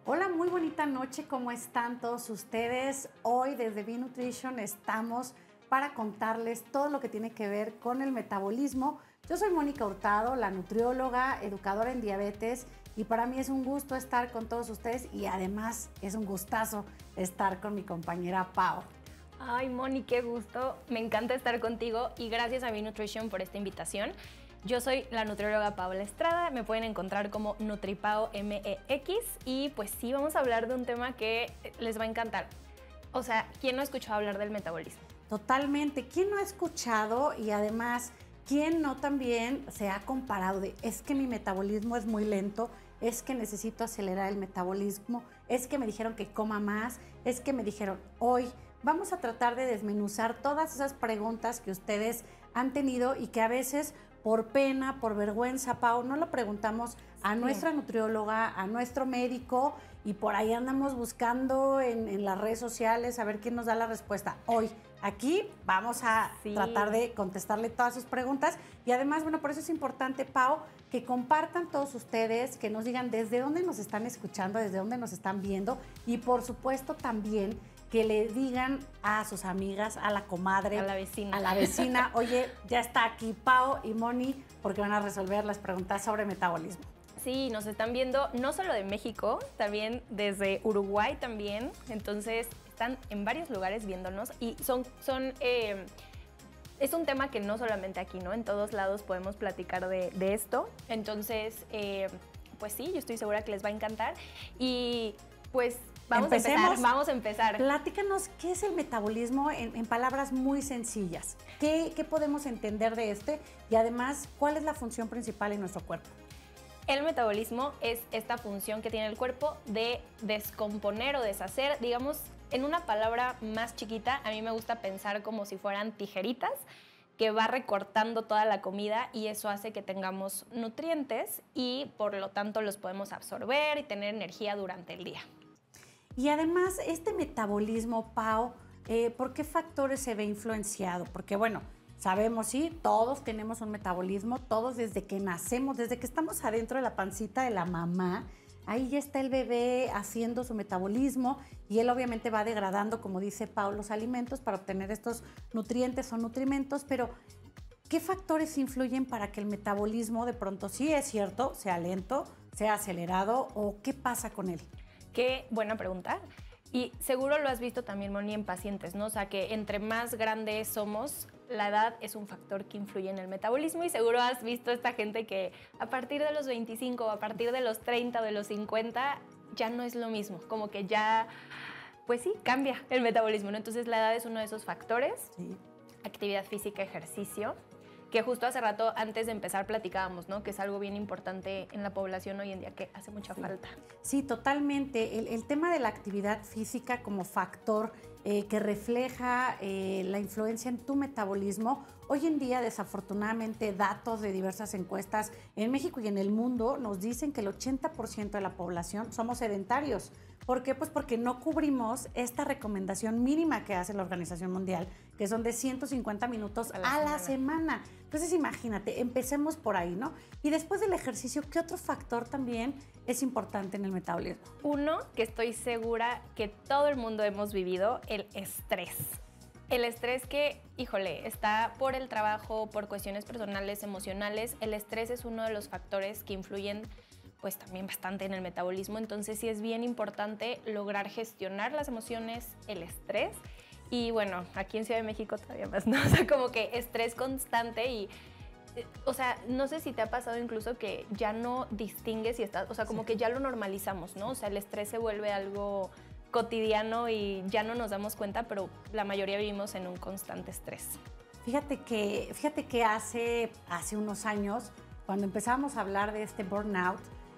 Hola, muy bonita noche, ¿cómo están todos ustedes? Hoy desde B-Nutrition estamos para contarles todo lo que tiene que ver con el metabolismo. Yo soy Mónica Hurtado, la nutrióloga, educadora en diabetes, y para mí es un gusto estar con todos ustedes y además es un gustazo estar con mi compañera Pau. Ay, Moni, qué gusto. Me encanta estar contigo y gracias a B-Nutrition por esta invitación. Yo soy la nutrióloga Paola Estrada, me pueden encontrar como NutriPao MEX y pues sí, vamos a hablar de un tema que les va a encantar. O sea, ¿quién no ha escuchado hablar del metabolismo? Totalmente. ¿Quién no ha escuchado y además quién no también se ha comparado de es que mi metabolismo es muy lento, es que necesito acelerar el metabolismo, es que me dijeron que coma más, es que me dijeron hoy? Vamos a tratar de desmenuzar todas esas preguntas que ustedes han tenido y que a veces por pena, por vergüenza, Pau, no lo preguntamos a nuestra nutrióloga, a nuestro médico, y por ahí andamos buscando en las redes sociales a ver quién nos da la respuesta. Hoy, aquí, vamos a tratar de contestarle todas sus preguntas. Y además, bueno, por eso es importante, Pau, que compartan todos ustedes, que nos digan desde dónde nos están escuchando, desde dónde nos están viendo, y por supuesto también que le digan a sus amigas, a la comadre, a la vecina, oye, ya está aquí Pau y Moni, porque van a resolver las preguntas sobre metabolismo. Sí, nos están viendo no solo de México, también desde Uruguay también, entonces están en varios lugares viéndonos y es un tema que no solamente aquí, ¿no? En todos lados podemos platicar de esto, entonces, pues sí, yo estoy segura que les va a encantar y pues vamos a empezar. Platícanos, ¿qué es el metabolismo en palabras muy sencillas? ¿Qué podemos entender de este? Y además, ¿cuál es la función principal en nuestro cuerpo? El metabolismo es esta función que tiene el cuerpo de descomponer o deshacer, digamos, en una palabra más chiquita, a mí me gusta pensar como si fueran tijeritas que va recortando toda la comida y eso hace que tengamos nutrientes y por lo tanto los podemos absorber y tener energía durante el día. Y además, este metabolismo, Pau, ¿por qué factores se ve influenciado? Porque bueno, sabemos, sí, todos tenemos un metabolismo, todos desde que nacemos, desde que estamos adentro de la pancita de la mamá, ahí ya está el bebé haciendo su metabolismo y él obviamente va degradando, como dice Pau, los alimentos para obtener estos nutrientes o nutrimentos, pero ¿qué factores influyen para que el metabolismo de pronto, sí es cierto, sea lento, sea acelerado o qué pasa con él? Qué buena pregunta. Y seguro lo has visto también, Moni, en pacientes, ¿no? O sea, que entre más grandes somos, la edad es un factor que influye en el metabolismo y seguro has visto esta gente que a partir de los 25, a partir de los 30 o de los 50, ya no es lo mismo, como que ya, pues sí, cambia el metabolismo, ¿no? Entonces la edad es uno de esos factores, sí. Actividad física, ejercicio, que justo hace rato, antes de empezar, platicábamos, ¿no? Que es algo bien importante en la población hoy en día, que hace mucha falta. Sí, totalmente. El tema de la actividad física como factor que refleja la influencia en tu metabolismo. Hoy en día, desafortunadamente, datos de diversas encuestas en México y en el mundo nos dicen que el 80% de la población somos sedentarios. ¿Por qué? Pues porque no cubrimos esta recomendación mínima que hace la Organización Mundial, que son de 150 minutos a la semana. Entonces, imagínate, empecemos por ahí, ¿no? Y después del ejercicio, ¿qué otro factor también es importante en el metabolismo? Uno que estoy segura que todo el mundo hemos vivido, el estrés. El estrés que, híjole, está por el trabajo, por cuestiones personales, emocionales. El estrés es uno de los factores que influyen pues también bastante en el metabolismo, entonces sí es bien importante lograr gestionar las emociones, el estrés y bueno, aquí en Ciudad de México todavía más, ¿no? O sea, como que estrés constante y, o sea, no sé si te ha pasado incluso que ya no distingues si estás, o sea, como que ya lo normalizamos, ¿no? O sea, el estrés se vuelve algo cotidiano y ya no nos damos cuenta, pero la mayoría vivimos en un constante estrés. Fíjate que hace unos años, cuando empezamos a hablar de este burnout,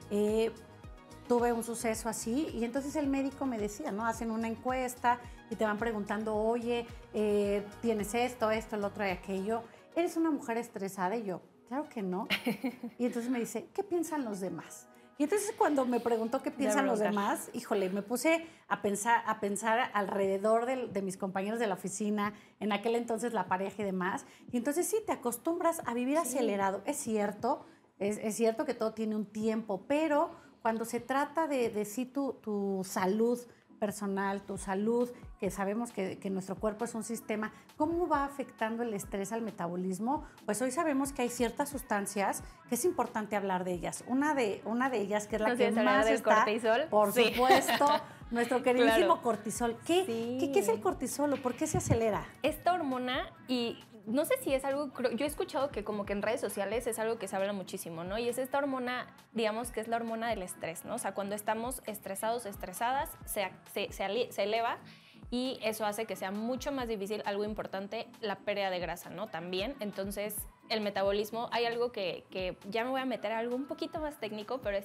tuve un suceso así y entonces el médico me decía, ¿no? Hacen una encuesta y te van preguntando, oye, ¿tienes esto, el otro y aquello? ¿Eres una mujer estresada? Y yo, claro que no. Y entonces me dice, ¿qué piensan los demás? Y entonces cuando me preguntó qué piensan los demás, híjole, me puse a pensar alrededor de mis compañeros de la oficina, en aquel entonces la pareja y demás. Y entonces sí, te acostumbras a vivir acelerado. Es cierto, es cierto que todo tiene un tiempo, pero cuando se trata de sí tu salud personal, tu salud, que sabemos que nuestro cuerpo es un sistema, ¿cómo va afectando el estrés al metabolismo? Pues hoy sabemos que hay ciertas sustancias que es importante hablar de ellas. Una de ellas, que es la que más del está, cortisol. por supuesto, nuestro queridísimo cortisol. ¿Qué es el cortisol o por qué se acelera? Esta hormona, y no sé si es algo, yo he escuchado que como que en redes sociales es algo que se habla muchísimo, ¿no? Y es esta hormona, digamos que es la hormona del estrés, ¿no? O sea, cuando estamos estresados, estresadas, se eleva y eso hace que sea mucho más difícil, algo importante, la pérdida de grasa, ¿no? También, entonces, el metabolismo, hay algo que ya me voy a meter a algo un poquito más técnico, pero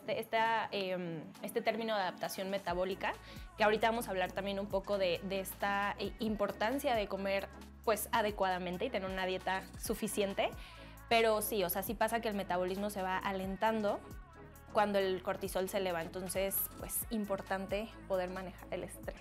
este término de adaptación metabólica, que ahorita vamos a hablar también un poco de esta importancia de comer pues adecuadamente y tener una dieta suficiente, pero sí, o sea, sí pasa que el metabolismo se va alentando cuando el cortisol se eleva, entonces pues importante poder manejar el estrés.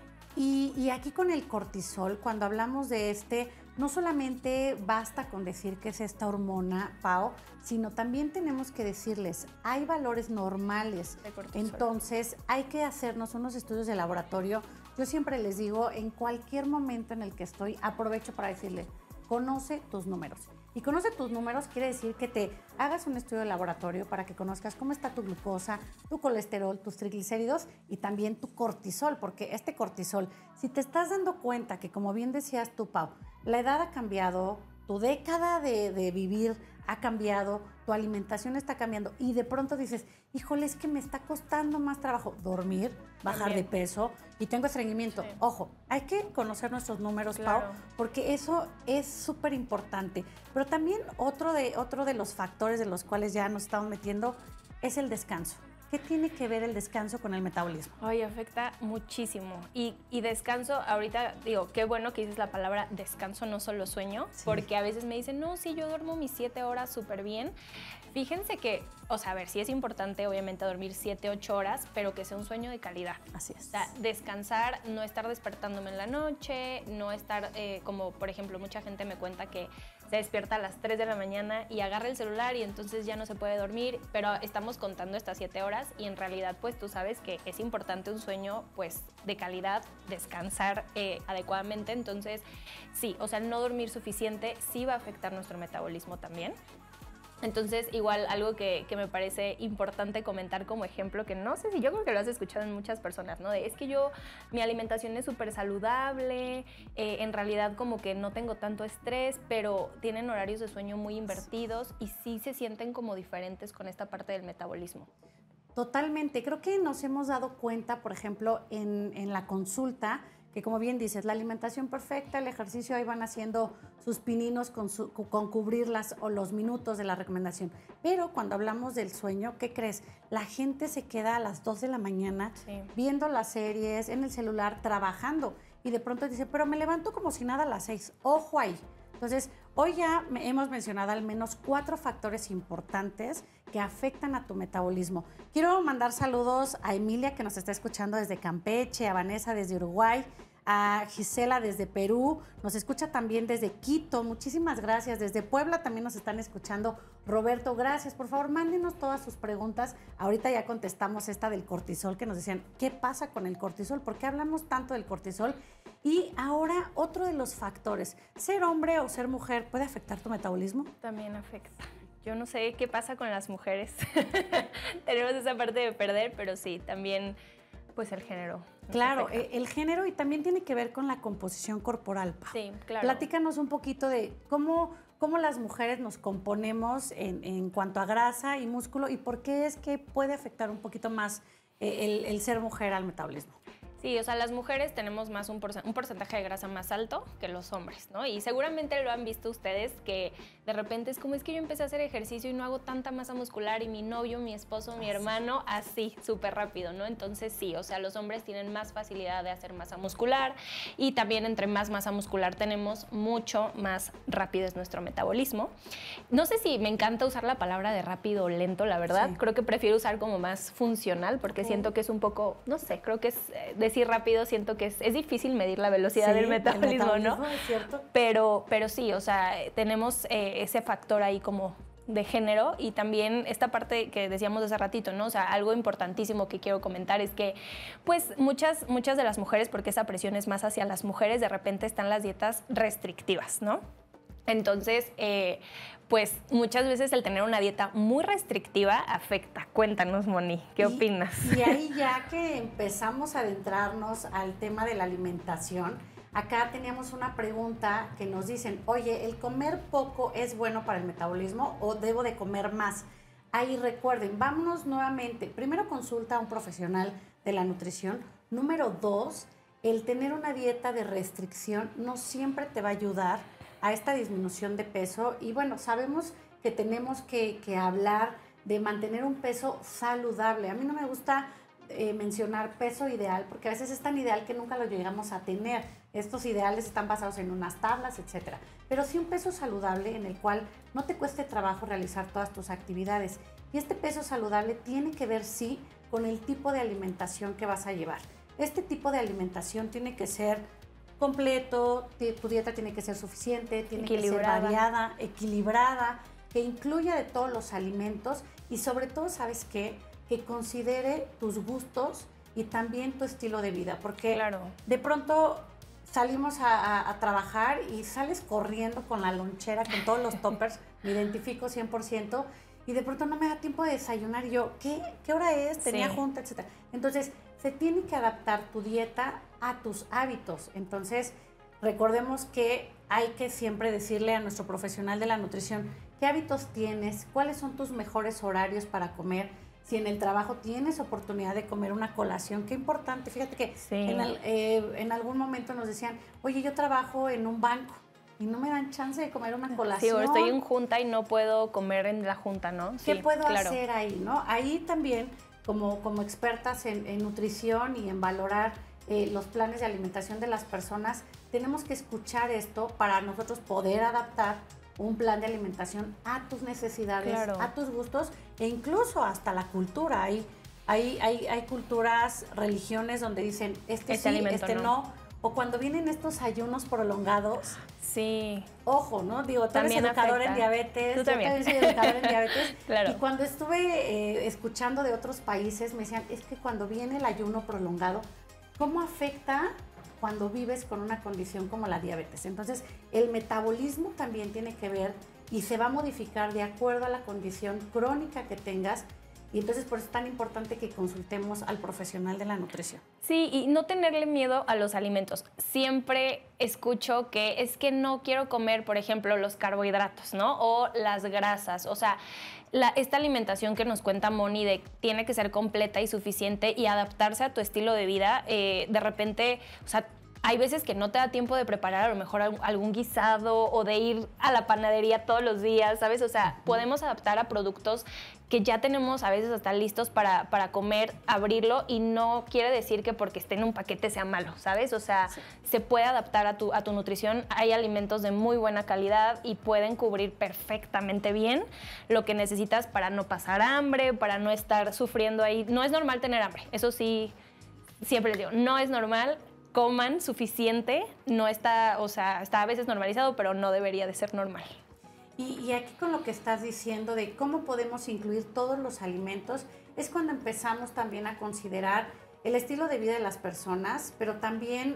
Y aquí con el cortisol, cuando hablamos de no solamente basta con decir que es esta hormona, Pao, sino también tenemos que decirles, hay valores normales, entonces hay que hacernos unos estudios de laboratorio. Yo siempre les digo, en cualquier momento en el que estoy, aprovecho para decirle, conoce tus números. Y conoce tus números quiere decir que te hagas un estudio de laboratorio para que conozcas cómo está tu glucosa, tu colesterol, tus triglicéridos y también tu cortisol, porque este cortisol, si te estás dando cuenta que, como bien decías tú, Pau, la edad ha cambiado, tu década de vivir ha cambiado, tu alimentación está cambiando y de pronto dices, híjole, es que me está costando más trabajo dormir, bajar de peso y tengo estreñimiento. Sí. Ojo, hay que conocer nuestros números, Pau, porque eso es súper importante. Pero también otro de los factores de los cuales ya nos estamos metiendo es el descanso. ¿Qué tiene que ver el descanso con el metabolismo? Ay, afecta muchísimo. Y descanso, ahorita digo, qué bueno que dices la palabra descanso, no solo sueño, porque a veces me dicen, no, sí, yo duermo mis 7 horas súper bien. Fíjense que, o sea, a ver, sí es importante obviamente dormir 7, 8 horas, pero que sea un sueño de calidad. Así es. O sea, descansar, no estar despertándome en la noche, no estar, como por ejemplo, mucha gente me cuenta que se despierta a las 3 de la mañana y agarra el celular y entonces ya no se puede dormir, pero estamos contando estas 7 horas y en realidad pues tú sabes que es importante un sueño pues de calidad, descansar adecuadamente, entonces sí, o sea, no dormir suficiente sí va a afectar nuestro metabolismo también. Entonces, igual algo que me parece importante comentar como ejemplo, que no sé si yo creo que lo has escuchado en muchas personas, ¿no? Es que mi alimentación es súper saludable, en realidad como que no tengo tanto estrés, pero tienen horarios de sueño muy invertidos y sí se sienten como diferentes con esta parte del metabolismo. Totalmente. Creo que nos hemos dado cuenta, por ejemplo, en la consulta, que como bien dices, la alimentación perfecta, el ejercicio, ahí van haciendo sus pininos con cubrir los minutos de la recomendación. Pero cuando hablamos del sueño, ¿qué crees? La gente se queda a las 2 de la mañana viendo las series, en el celular, trabajando. Y de pronto dice, pero me levanto como si nada a las 6. Ojo ahí. Entonces, hoy ya hemos mencionado al menos 4 factores importantes que afectan a tu metabolismo. Quiero mandar saludos a Emilia, que nos está escuchando desde Campeche, a Vanessa desde Uruguay, a Gisela desde Perú, nos escucha también desde Quito, muchísimas gracias. Desde Puebla también nos están escuchando. Roberto, gracias. Por favor, mándenos todas sus preguntas. Ahorita ya contestamos esta del cortisol, que nos decían, ¿qué pasa con el cortisol? ¿Por qué hablamos tanto del cortisol? Y ahora, otro de los factores, ¿ser hombre o ser mujer puede afectar tu metabolismo? También afecta. Yo no sé qué pasa con las mujeres. Tenemos esa parte de perder, pero sí, también pues el género. Claro, el género, y también tiene que ver con la composición corporal, Pau. Sí, claro. Platícanos un poquito de cómo las mujeres nos componemos en cuanto a grasa y músculo y por qué es que puede afectar un poquito más el ser mujer al metabolismo. Sí, o sea, las mujeres tenemos más un porcentaje de grasa más alto que los hombres, ¿no? Y seguramente lo han visto ustedes, que de repente es como, es que yo empecé a hacer ejercicio y no hago tanta masa muscular, y mi novio, mi esposo, mi hermano, así, súper rápido, ¿no? Entonces sí, o sea, los hombres tienen más facilidad de hacer masa muscular, y también entre más masa muscular tenemos, mucho más rápido es nuestro metabolismo. No sé si me encanta usar la palabra de rápido o lento, la verdad. Sí. Creo que prefiero usar como más funcional, porque siento que es un poco, no sé, creo que es decir rápido, siento que es difícil medir la velocidad del metabolismo, ¿no? Es cierto. Pero sí, o sea, tenemos ese factor ahí como de género y también esta parte que decíamos hace ratito, ¿no? O sea, algo importantísimo que quiero comentar es que, pues, muchas de las mujeres, porque esa presión es más hacia las mujeres, de repente están las dietas restrictivas, ¿no? Entonces, pues muchas veces el tener una dieta muy restrictiva afecta. Cuéntanos, Moni, ¿qué opinas? Y ahí ya que empezamos a adentrarnos al tema de la alimentación, acá teníamos una pregunta que nos dicen, oye, ¿el comer poco es bueno para el metabolismo o debo de comer más? Ahí recuerden, vámonos nuevamente. Primero consulta a un profesional de la nutrición. Número 2, el tener una dieta de restricción no siempre te va a ayudar a esta disminución de peso. Y bueno, sabemos que tenemos que hablar de mantener un peso saludable. A mí no me gusta mencionar peso ideal, porque a veces es tan ideal que nunca lo llegamos a tener. Estos ideales están basados en unas tablas, etcétera. Pero sí un peso saludable en el cual no te cueste trabajo realizar todas tus actividades. Y este peso saludable tiene que ver, sí, con el tipo de alimentación que vas a llevar. Este tipo de alimentación tiene que ser completo, tu dieta tiene que ser suficiente, tiene que ser variada, equilibrada, que incluya de todos los alimentos y sobre todo, ¿sabes qué? Que considere tus gustos y también tu estilo de vida, porque claro, de pronto salimos a trabajar y sales corriendo con la lonchera, con todos los toppers, me identifico 100%, y de pronto no me da tiempo de desayunar y yo, ¿qué hora es? Tenía junta, etc. Entonces, se tiene que adaptar tu dieta a tus hábitos. Entonces, recordemos que hay que siempre decirle a nuestro profesional de la nutrición qué hábitos tienes, cuáles son tus mejores horarios para comer. Si en el trabajo tienes oportunidad de comer una colación, qué importante. Fíjate que en algún momento nos decían, oye, yo trabajo en un banco y no me dan chance de comer una colación. Sí, o estoy en junta y no puedo comer en la junta, ¿no? ¿Qué puedo hacer ahí, no? Ahí también, como expertas en nutrición y en valorar los planes de alimentación de las personas, tenemos que escuchar esto para nosotros poder adaptar un plan de alimentación a tus necesidades, a tus gustos e incluso hasta la cultura. Hay culturas, religiones donde dicen este sí, este no. O cuando vienen estos ayunos prolongados. Sí. Ojo, ¿no? Digo, tú eres educador en diabetes. Tú también. Yo también soy educadora en diabetes. Claro. Y cuando estuve escuchando de otros países, me decían, es que cuando viene el ayuno prolongado, ¿cómo afecta cuando vives con una condición como la diabetes? Entonces, el metabolismo también tiene que ver y se va a modificar de acuerdo a la condición crónica que tengas. Y entonces por eso es tan importante que consultemos al profesional de la nutrición. Sí, y no tenerle miedo a los alimentos. Siempre escucho que es que no quiero comer, por ejemplo, los carbohidratos, ¿no? O las grasas. O sea, esta alimentación que nos cuenta Moni de tiene que ser completa y suficiente y adaptarse a tu estilo de vida, de repente, o sea, hay veces que no te da tiempo de preparar a lo mejor algún guisado o de ir a la panadería todos los días, ¿sabes? O sea, podemos adaptar a productos que ya tenemos a veces hasta listos para comer, abrirlo, y no quiere decir que porque esté en un paquete sea malo, ¿sabes? O sea, se puede adaptar a tu nutrición. Hay alimentos de muy buena calidad y pueden cubrir perfectamente bien lo que necesitas para no pasar hambre, para no estar sufriendo ahí. No es normal tener hambre, eso sí, siempre les digo, no es normal. Coman suficiente, no está, o sea, está a veces normalizado, pero no debería de ser normal. Y aquí con lo que estás diciendo de cómo podemos incluir todos los alimentos, es cuando empezamos también a considerar el estilo de vida de las personas, pero también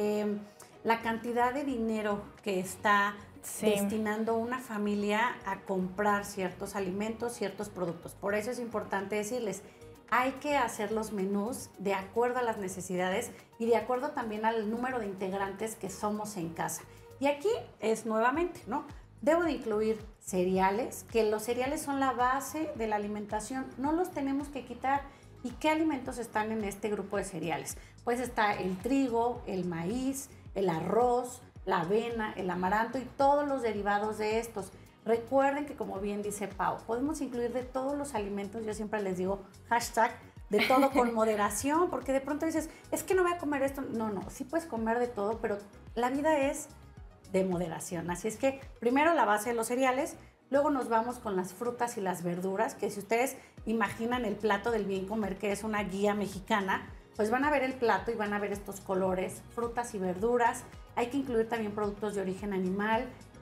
la cantidad de dinero que está destinando una familia a comprar ciertos alimentos, ciertos productos. Por eso es importante decirles, hay que hacer los menús de acuerdo a las necesidades y de acuerdo también al número de integrantes que somos en casa. Y aquí es nuevamente, ¿no? Debo de incluir cereales, que los cereales son la base de la alimentación, no los tenemos que quitar. ¿Y qué alimentos están en este grupo de cereales? Pues está el trigo, el maíz, el arroz, la avena, el amaranto y todos los derivados de estos. Recuerden que, como bien dice Pau, podemos incluir de todos los alimentos. Yo siempre les digo hashtag de todo con moderación, porque de pronto dices, es que no voy a comer esto. No, sí puedes comer de todo, pero la vida es de moderación. Así es que primero la base de los cereales, luego nos vamos con las frutas y las verduras, que si ustedes imaginan el plato del bien comer, que es una guía mexicana, pues van a ver el plato y van a ver estos colores, frutas y verduras. Hay que incluir también productos de origen animal,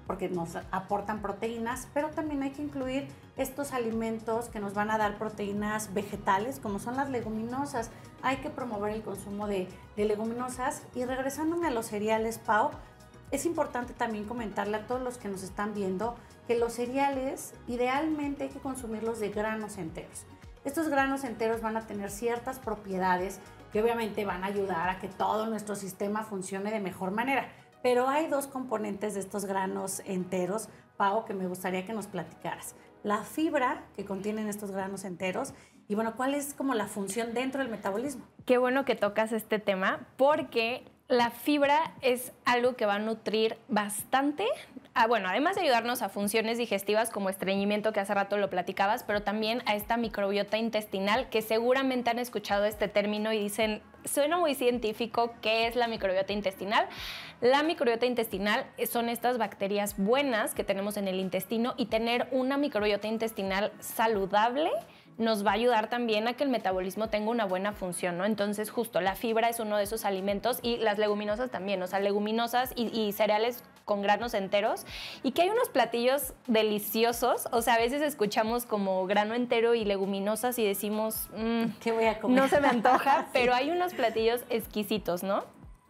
porque nos aportan proteínas, pero también hay que incluir estos alimentos que nos van a dar proteínas vegetales, como son las leguminosas. Hay que promover el consumo de leguminosas. Y regresándome a los cereales, Pau, es importante también comentarle a todos los que nos están viendo que los cereales idealmente hay que consumirlos de granos enteros. Estos granos enteros van a tener ciertas propiedades que obviamente van a ayudar a que todo nuestro sistema funcione de mejor manera. Pero hay dos componentes de estos granos enteros, Pau, que me gustaría que nos platicaras. La fibra que contienen estos granos enteros y, bueno, ¿cuál es como la función dentro del metabolismo? Qué bueno que tocas este tema porque la fibra es algo que va a nutrir bastante, bueno, además de ayudarnos a funciones digestivas como estreñimiento, que hace rato lo platicabas, pero también a esta microbiota intestinal, que seguramente han escuchado este término y dicen, suena muy científico, ¿qué es la microbiota intestinal? La microbiota intestinal son estas bacterias buenas que tenemos en el intestino, y tener una microbiota intestinal saludable nos va a ayudar también a que el metabolismo tenga una buena función, ¿no? Entonces, justo la fibra es uno de esos alimentos, y las leguminosas también, o sea, leguminosas y cereales con granos enteros, y que hay unos platillos deliciosos, o sea, a veces escuchamos como grano entero y leguminosas y decimos, ¿qué voy a comer? No se me antoja, Sí. pero hay unos platillos exquisitos, ¿no?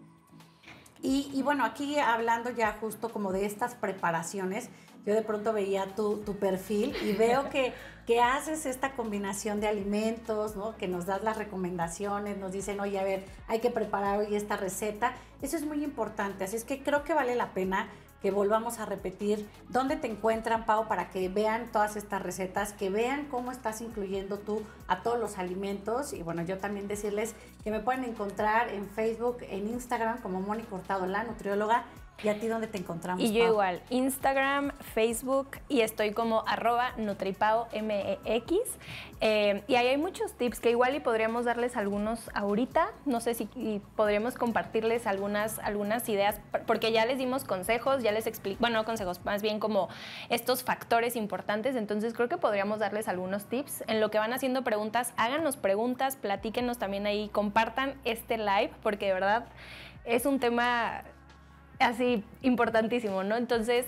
Y bueno, aquí hablando ya justo como de estas preparaciones, yo de pronto veía tu perfil y veo que haces esta combinación de alimentos, ¿no? Que nos das las recomendaciones, nos dicen, oye, a ver, hay que preparar hoy esta receta. Eso es muy importante, así es que creo que vale la pena que volvamos a repetir dónde te encuentran, Pau, para que vean todas estas recetas, que vean cómo estás incluyendo tú a todos los alimentos. Y bueno, yo también decirles que me pueden encontrar en Facebook, en Instagram como Mónica Hurtado, la nutrióloga. ¿Y a ti dónde te encontramos, Y yo Pau? igual, Instagram, Facebook, y estoy como @NutriPauMX. Y ahí hay muchos tips que igual y podríamos darles algunos ahorita. No sé si podríamos compartirles algunas ideas, porque ya les dimos consejos, ya les explico, bueno, no consejos, más bien como estos factores importantes. Entonces creo que podríamos darles algunos tips. En lo que van haciendo preguntas, háganos preguntas, platíquenos también ahí, compartan este live, porque de verdad es un tema así importantísimo, ¿no? Entonces,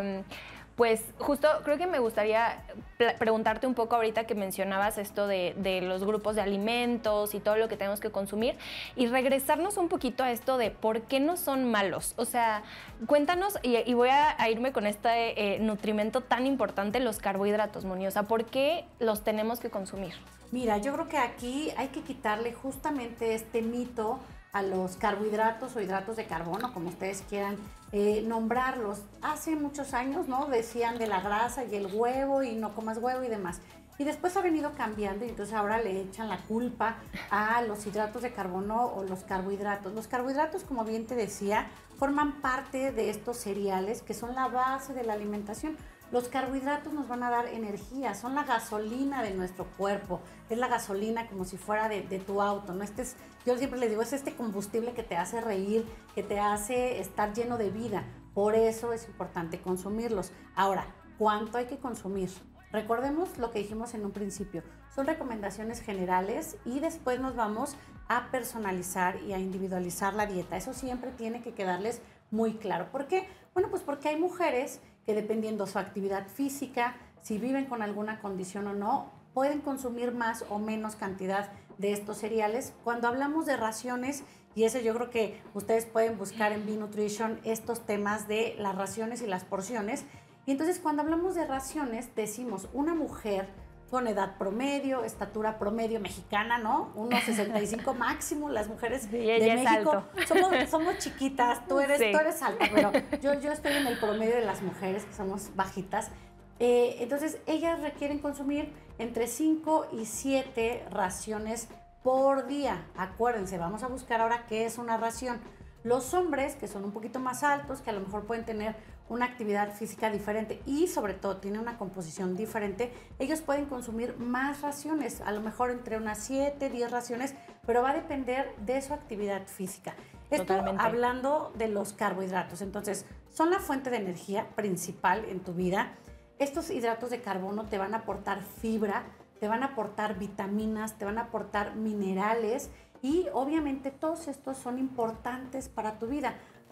pues justo creo que me gustaría preguntarte un poco ahorita que mencionabas esto de los grupos de alimentos y todo lo que tenemos que consumir, y regresarnos un poquito a esto de por qué no son malos. O sea, cuéntanos, y voy a irme con este nutrimento tan importante, los carbohidratos, Moni. O sea, ¿por qué los tenemos que consumir? Mira, yo creo que aquí hay que quitarle justamente este mito a los carbohidratos o hidratos de carbono, como ustedes quieran nombrarlos. Hace muchos años, ¿no? Decían de la grasa y el huevo y no comas huevo y demás. Y después ha venido cambiando, y entonces ahora le echan la culpa a los hidratos de carbono o los carbohidratos. Los carbohidratos, como bien te decía, forman parte de estos cereales que son la base de la alimentación. Los carbohidratos nos van a dar energía, son la gasolina de nuestro cuerpo, es la gasolina como si fuera de tu auto, ¿no? Yo siempre les digo, es este combustible que te hace reír, que te hace estar lleno de vida, por eso es importante consumirlos. Ahora, ¿cuánto hay que consumir? Recordemos lo que dijimos en un principio, son recomendaciones generales y después nos vamos a personalizar y a individualizar la dieta. Eso siempre tiene que quedarles muy claro. ¿Por qué? Bueno, pues porque hay mujeres que dependiendo su actividad física, si viven con alguna condición o no, pueden consumir más o menos cantidad de estos cereales. Cuando hablamos de raciones, y eso yo creo que ustedes pueden buscar en B-Nutrition estos temas de las raciones y las porciones. Y entonces cuando hablamos de raciones, decimos una mujer con edad promedio, estatura promedio mexicana, ¿no? 1.65 máximo, las mujeres Sí, de ella es México. alto. Somos chiquitas, tú eres alta, pero yo estoy en el promedio de las mujeres, que somos bajitas. Entonces, ellas requieren consumir entre 5 y 7 raciones por día. Acuérdense, vamos a buscar ahora qué es una ración. Los hombres, que son un poquito más altos, que a lo mejor pueden tener una actividad física diferente y sobre todo tienen una composición diferente, ellos pueden consumir más raciones, a lo mejor entre unas 7, 10 raciones, pero va a depender de su actividad física. Esto Totalmente. hablando de los carbohidratos, entonces son la fuente de energía principal en tu vida. Estos hidratos de carbono te van a aportar fibra, te van a aportar vitaminas, te van a aportar minerales y obviamente todos estos son importantes para tu vida.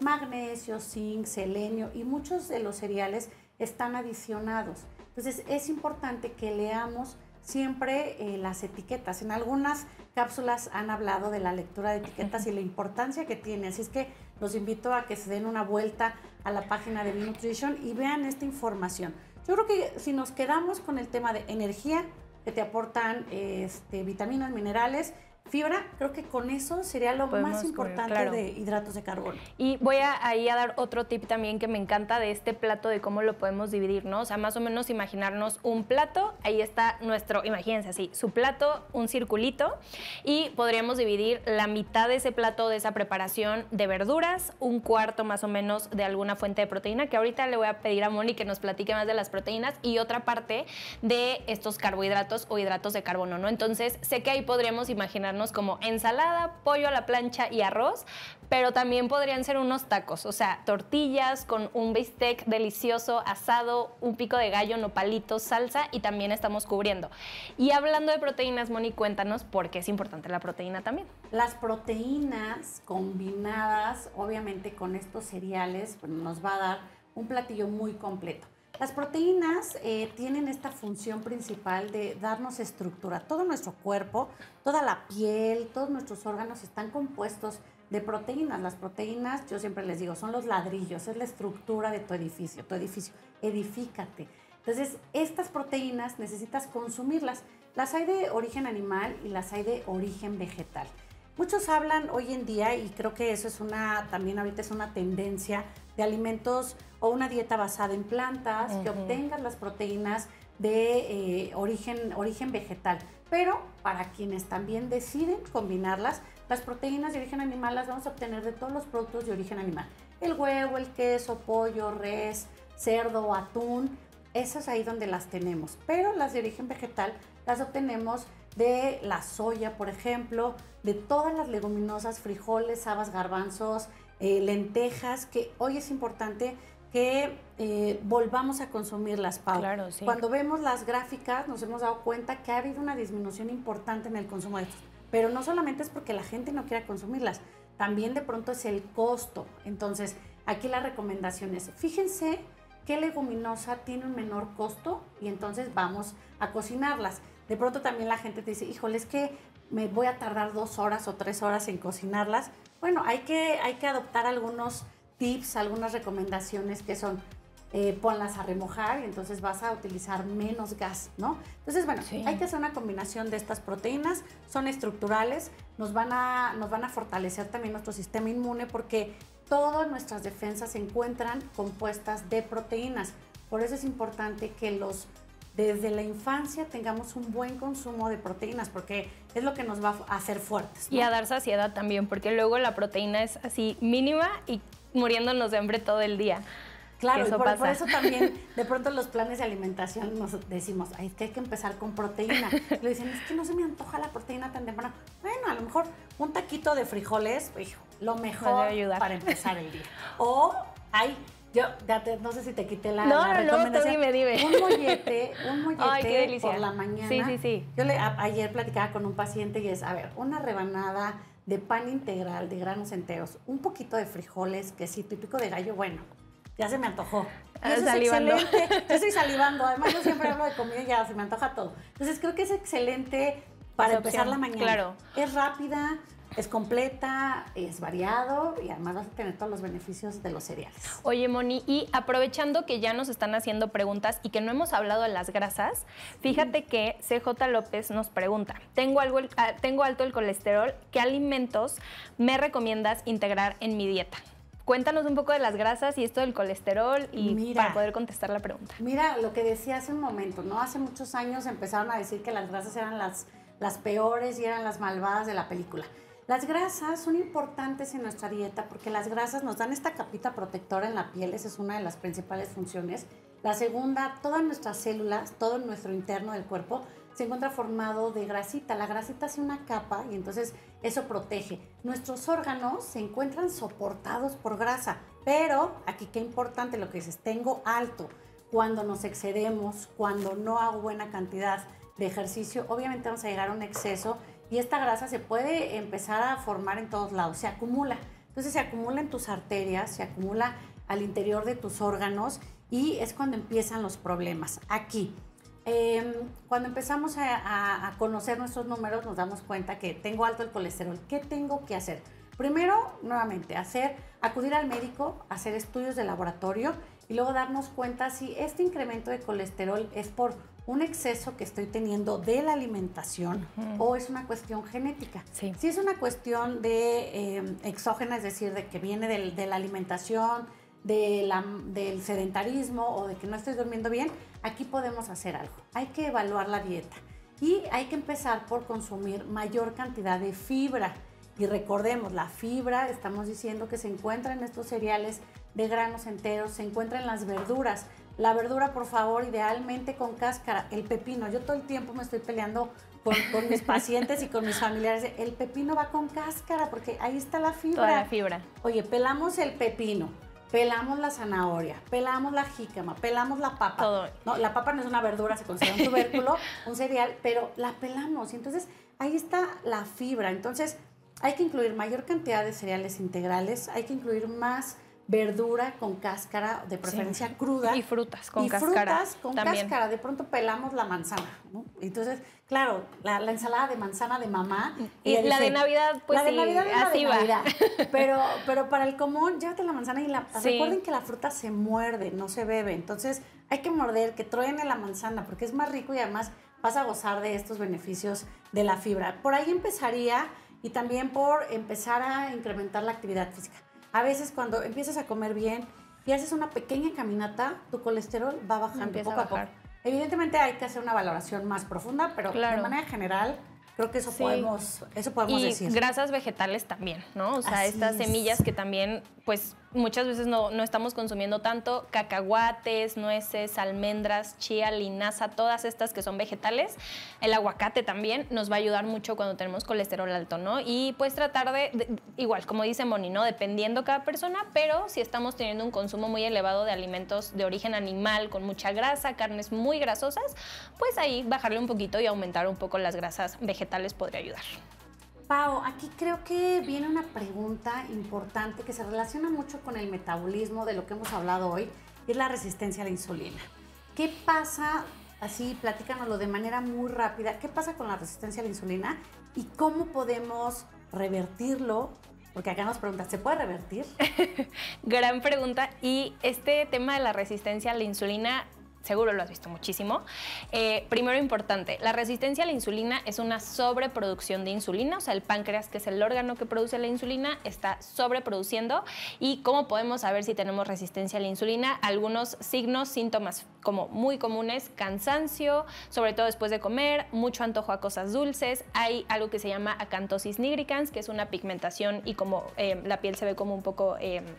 magnesio, zinc, selenio y muchos de los cereales están adicionados. Entonces es importante que leamos siempre las etiquetas. En algunas cápsulas han hablado de la lectura de etiquetas y la importancia que tiene, así es que los invito a que se den una vuelta a la página de B-Nutrition y vean esta información. Yo creo que si nos quedamos con el tema de energía, que te aportan vitaminas, minerales, fibra, creo que con eso sería lo más importante de hidratos de carbono. Y voy ahí a dar otro tip también que me encanta de este plato, de cómo lo podemos dividir, ¿no? O sea, más o menos imaginarnos un plato, ahí está nuestro, imagínense así, su plato, un circulito, y podríamos dividir la mitad de ese plato, de esa preparación de verduras, un cuarto más o menos de alguna fuente de proteína, que ahorita le voy a pedir a Moni que nos platique más de las proteínas, y otra parte de estos carbohidratos o hidratos de carbono, ¿no? Entonces, sé que ahí podríamos imaginarnos como ensalada, pollo a la plancha y arroz, pero también podrían ser unos tacos, o sea, tortillas con un bistec delicioso, asado, un pico de gallo, nopalitos, salsa, y también estamos cubriendo. Y hablando de proteínas, Moni, cuéntanos por qué es importante la proteína también. Las proteínas combinadas, obviamente con estos cereales, pues, nos va a dar un platillo muy completo. Las proteínas tienen esta función principal de darnos estructura. Todo nuestro cuerpo, toda la piel, todos nuestros órganos están compuestos de proteínas. Las proteínas, yo siempre les digo, son los ladrillos, es la estructura de tu edificio. Edifícate. Entonces, estas proteínas necesitas consumirlas. Las hay de origen animal y las hay de origen vegetal. Muchos hablan hoy en día, y creo que eso es también ahorita es una tendencia, de alimentos o una dieta basada en plantas, que obtengas las proteínas de origen vegetal. Pero para quienes también deciden combinarlas, las proteínas de origen animal las vamos a obtener de todos los productos de origen animal. El huevo, el queso, pollo, res, cerdo, atún, eso es ahí donde las tenemos. Pero las de origen vegetal las obtenemos de la soya, por ejemplo, de todas las leguminosas, frijoles, habas, garbanzos, lentejas, que hoy es importante que volvamos a consumirlas, Pau. Claro, sí. Cuando vemos las gráficas nos hemos dado cuenta que ha habido una disminución importante en el consumo de estos, pero no solamente es porque la gente no quiera consumirlas, también de pronto es el costo. Entonces, aquí la recomendación es, fíjense qué leguminosa tiene un menor costo y entonces vamos a cocinarlas. De pronto también la gente te dice, híjole, es que me voy a tardar 2 horas o 3 horas en cocinarlas. Bueno, hay que adoptar algunos tips, algunas recomendaciones que son, ponlas a remojar y entonces vas a utilizar menos gas, ¿no? Entonces, bueno, sí, hay que hacer una combinación de estas proteínas, son estructurales, nos van a fortalecer también nuestro sistema inmune porque todas nuestras defensas se encuentran compuestas de proteínas. Por eso es importante que desde la infancia tengamos un buen consumo de proteínas porque es lo que nos va a hacer fuertes, ¿no? Y a dar saciedad también, porque luego la proteína es así mínima y muriéndonos de hambre todo el día. Claro, y por eso también de pronto los planes de alimentación nos decimos, ay, es que hay que empezar con proteína. Y le dicen, es que no se me antoja la proteína tan temprano. Bueno, a lo mejor un taquito de frijoles, hijo, lo mejor para empezar el día. O, no sé si te quité la recomendación. No, dime. Un mollete Ay, por la mañana. Sí. Yo ayer platicaba con un paciente y es, a ver, una rebanada de pan integral, de granos enteros, un poquito de frijoles, quesito y pico de gallo, bueno, ya se me antojó. Y eso salivando. Es excelente. Yo estoy salivando. Además, yo siempre hablo de comida y ya se me antoja todo. Entonces, creo que es excelente para empezar la mañana. Claro. Es rápida, es completa, es variado y además vas a tener todos los beneficios de los cereales. Oye, Moni, y aprovechando que ya nos están haciendo preguntas y que no hemos hablado de las grasas, fíjate que CJ López nos pregunta, tengo alto el colesterol, ¿qué alimentos me recomiendas integrar en mi dieta? Cuéntanos un poco de las grasas y esto del colesterol y para poder contestar la pregunta. Mira, lo que decía hace un momento, ¿no? Hace muchos años empezaron a decir que las grasas eran las peores y eran las malvadas de la película. Las grasas son importantes en nuestra dieta porque las grasas nos dan esta capita protectora en la piel, esa es una de las principales funciones. La segunda, todas nuestras células, todo nuestro interno del cuerpo se encuentra formado de grasita. La grasita hace una capa y entonces eso protege. Nuestros órganos se encuentran soportados por grasa, pero aquí qué importante lo que dices, tengo alto. Cuando nos excedemos, cuando no hago buena cantidad de ejercicio, obviamente vamos a llegar a un exceso y esta grasa se puede empezar a formar en todos lados, se acumula. Entonces se acumula en tus arterias, se acumula al interior de tus órganos y es cuando empiezan los problemas. Aquí, cuando empezamos a conocer nuestros números, nos damos cuenta que tengo alto el colesterol. ¿Qué tengo que hacer? Primero, nuevamente, acudir al médico, hacer estudios de laboratorio y luego darnos cuenta si este incremento de colesterol es por un exceso que estoy teniendo de la alimentación o es una cuestión genética. Sí. Si es una cuestión de exógena, es decir, de que viene de la alimentación, del sedentarismo o de que no estoy durmiendo bien, aquí podemos hacer algo. Hay que evaluar la dieta y hay que empezar por consumir mayor cantidad de fibra. Y recordemos, la fibra, estamos diciendo que se encuentra en estos cereales de granos enteros, se encuentra en las verduras. La verdura, por favor, idealmente con cáscara. El pepino, yo todo el tiempo me estoy peleando con mis pacientes y con mis familiares. El pepino va con cáscara porque ahí está la fibra. Toda la fibra. Oye, pelamos el pepino, pelamos la zanahoria, pelamos la jícama, pelamos la papa. Todo. No, la papa no es una verdura, se considera un tubérculo, un cereal, pero la pelamos. Y entonces ahí está la fibra. Entonces hay que incluir mayor cantidad de cereales integrales, hay que incluir más verdura con cáscara, de preferencia cruda. Y frutas con cáscara. Frutas con también. Cáscara. De pronto pelamos la manzana, ¿no? Entonces, claro, la ensalada de manzana de mamá. Y la de Navidad, pues la de sí, Navidad es así la de va. Navidad. Pero para el común, llévate la manzana y Sí. recuerden que la fruta se muerde, no se bebe. Entonces, hay que morder, que truene la manzana, porque es más rico y además vas a gozar de estos beneficios de la fibra. Por ahí empezaría y también por empezar a incrementar la actividad física. A veces cuando empiezas a comer bien y haces una pequeña caminata, tu colesterol va bajando Empieza poco a a poco. bajar. Evidentemente hay que hacer una valoración más profunda, pero Claro. de manera general creo que eso Sí. podemos Y decir. grasas vegetales también, ¿no? O sea, Así estas es. semillas que también, pues, muchas veces no estamos consumiendo tanto, cacahuates, nueces, almendras, chía, linaza, todas estas que son vegetales. El aguacate también nos va a ayudar mucho cuando tenemos colesterol alto, ¿no? Y pues tratar igual, como dice Moni, ¿no? Dependiendo cada persona, pero si estamos teniendo un consumo muy elevado de alimentos de origen animal, con mucha grasa, carnes muy grasosas, pues ahí bajarle un poquito y aumentar un poco las grasas vegetales podría ayudar. Pau, aquí creo que viene una pregunta importante que se relaciona mucho con el metabolismo de lo que hemos hablado hoy, y es la resistencia a la insulina. ¿Qué pasa, así platícanoslo de manera muy rápida, qué pasa con la resistencia a la insulina y cómo podemos revertirlo? Porque acá nos preguntan, ¿se puede revertir? Gran pregunta. Y este tema de la resistencia a la insulina, seguro lo has visto muchísimo. Primero importante, la resistencia a la insulina es una sobreproducción de insulina, o sea, el páncreas, que es el órgano que produce la insulina, está sobreproduciendo. ¿Y cómo podemos saber si tenemos resistencia a la insulina? Algunos signos, síntomas como muy comunes: cansancio, sobre todo después de comer, mucho antojo a cosas dulces. Hay algo que se llama acantosis nigricans, que es una pigmentación y como la piel se ve como un poco...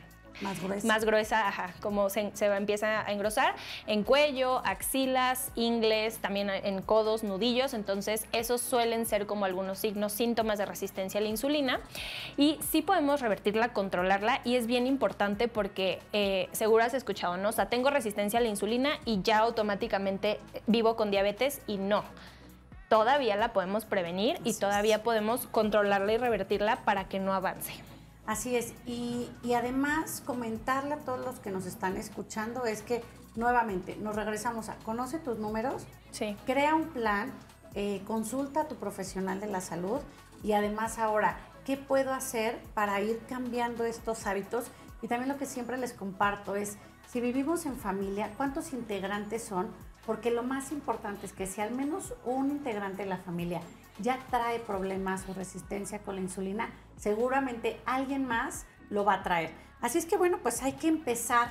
Más gruesa, ajá, como empieza a engrosar en cuello, axilas, ingles, también en codos, nudillos. Entonces esos suelen ser como algunos signos, síntomas de resistencia a la insulina, y sí podemos revertirla, controlarla, y es bien importante porque seguro has escuchado, ¿no? O sea, tengo resistencia a la insulina y ya automáticamente vivo con diabetes, y no. Todavía la podemos prevenir y todavía podemos controlarla y revertirla para que no avance. Así es, y además comentarle a todos los que nos están escuchando es que nuevamente nos regresamos a conoce tus números, Sí. crea un plan, consulta a tu profesional de la salud, y además ahora, ¿qué puedo hacer para ir cambiando estos hábitos? Y también lo que siempre les comparto es, si vivimos en familia, ¿cuántos integrantes son? Porque lo más importante es que si al menos un integrante de la familia ya trae problemas o resistencia con la insulina, seguramente alguien más lo va a traer. Así es que bueno, pues hay que empezar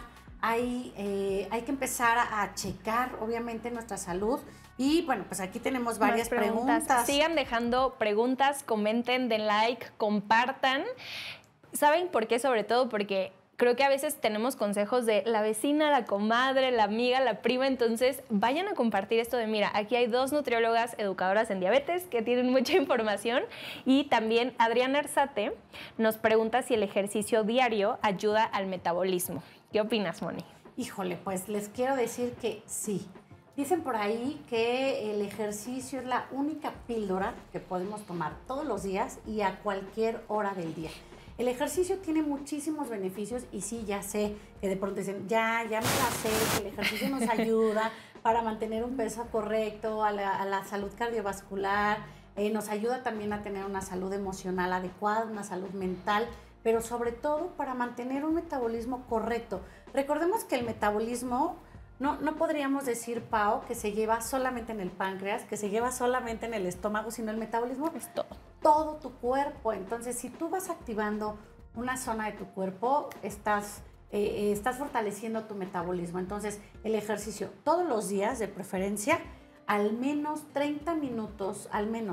a checar obviamente nuestra salud. Y bueno, pues aquí tenemos varias preguntas. Sigan dejando preguntas, comenten, den like, compartan. ¿Saben por qué? Sobre todo porque creo que a veces tenemos consejos de la vecina, la comadre, la amiga, la prima. Entonces, vayan a compartir esto de, mira, aquí hay 2 nutriólogas educadoras en diabetes que tienen mucha información. Y también Adriana Arzate nos pregunta si el ejercicio diario ayuda al metabolismo. ¿Qué opinas, Moni? Híjole, pues les quiero decir que sí. Dicen por ahí que el ejercicio es la única píldora que podemos tomar todos los días y a cualquier hora del día. El ejercicio tiene muchísimos beneficios y sí, ya sé que de pronto dicen, ya me la sé, que el ejercicio nos ayuda para mantener un peso correcto, a la salud cardiovascular, nos ayuda también a tener una salud emocional adecuada, una salud mental, pero sobre todo para mantener un metabolismo correcto. Recordemos que el metabolismo, no podríamos decir, Pau, que se lleva solamente en el páncreas, que se lleva solamente en el estómago, sino el metabolismo Es todo. todo tu cuerpo. Entonces, si tú vas activando una zona de tu cuerpo, estás fortaleciendo tu metabolismo. Entonces, el ejercicio todos los días, de preferencia, al menos 30 minutos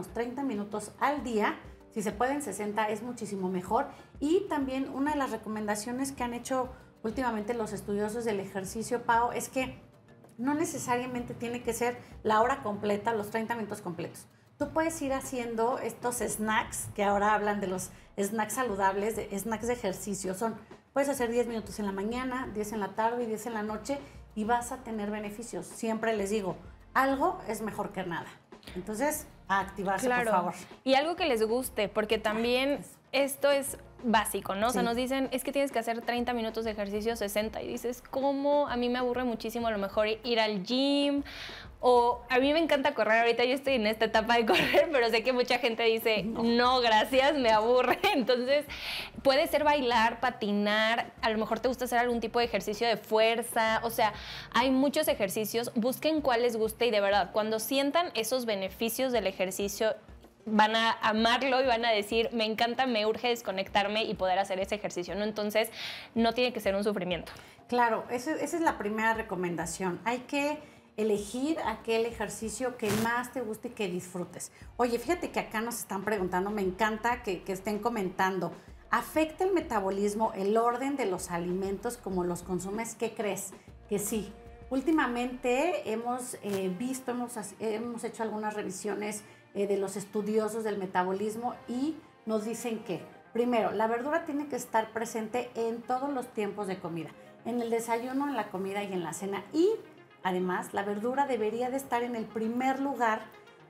al día. Si se pueden 60 es muchísimo mejor. Y también una de las recomendaciones que han hecho últimamente los estudiosos del ejercicio, Pau, es que no necesariamente tiene que ser la hora completa, los 30 minutos completos. Tú puedes ir haciendo estos snacks, que ahora hablan de los snacks saludables, de snacks de ejercicio. Puedes hacer 10 minutos en la mañana, 10 en la tarde y 10 en la noche y vas a tener beneficios. Siempre les digo, algo es mejor que nada. Entonces, a activarse, claro, por favor. Y algo que les guste, porque también esto es básico, ¿no? O sea, Sí. nos dicen, es que tienes que hacer 30 minutos de ejercicio, 60, y dices, ¿cómo? A mí me aburre muchísimo a lo mejor ir al gym, o a mí me encanta correr, ahorita yo estoy en esta etapa de correr, pero sé que mucha gente dice, no gracias, me aburre. Entonces, puede ser bailar, patinar, a lo mejor te gusta hacer algún tipo de ejercicio de fuerza, o sea, hay muchos ejercicios, busquen cuál les guste y de verdad, cuando sientan esos beneficios del ejercicio, van a amarlo y van a decir, me encanta, me urge desconectarme y poder hacer ese ejercicio, ¿no? Entonces, no tiene que ser un sufrimiento. Claro, esa es la primera recomendación. Hay que elegir aquel ejercicio que más te guste y que disfrutes. Oye, fíjate que acá nos están preguntando, me encanta que estén comentando, ¿afecta el metabolismo el orden de los alimentos como los consumes? ¿Qué crees? Que sí. Últimamente hemos visto, hemos hecho algunas revisiones de los estudiosos del metabolismo y nos dicen que, primero, la verdura tiene que estar presente en todos los tiempos de comida, en el desayuno, en la comida y en la cena. Y además, la verdura debería de estar en el primer lugar